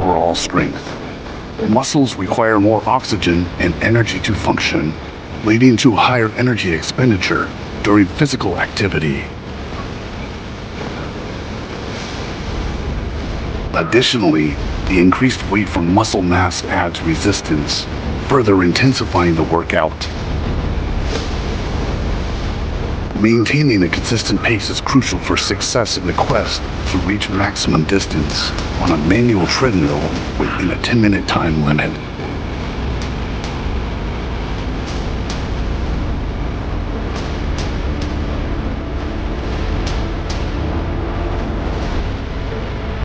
overall strength. Muscles require more oxygen and energy to function, leading to higher energy expenditure during physical activity. Additionally, the increased weight from muscle mass adds resistance, further intensifying the workout. Maintaining a consistent pace is crucial for success in the quest to reach maximum distance on a manual treadmill within a 10-minute time limit.